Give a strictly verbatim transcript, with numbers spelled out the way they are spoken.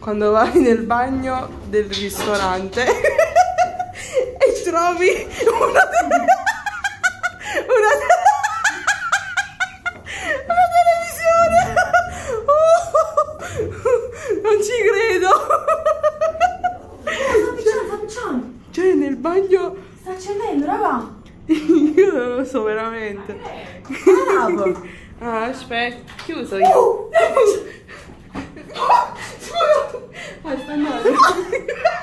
quando vai nel bagno del ristorante e trovi una, una, una televisione. Oh, non ci credo. Cioè nel bagno sta accendendo, raga. io non lo so veramente. Bravo. Ah, aspetta, chiuso io. Uh, Ah, sta andando.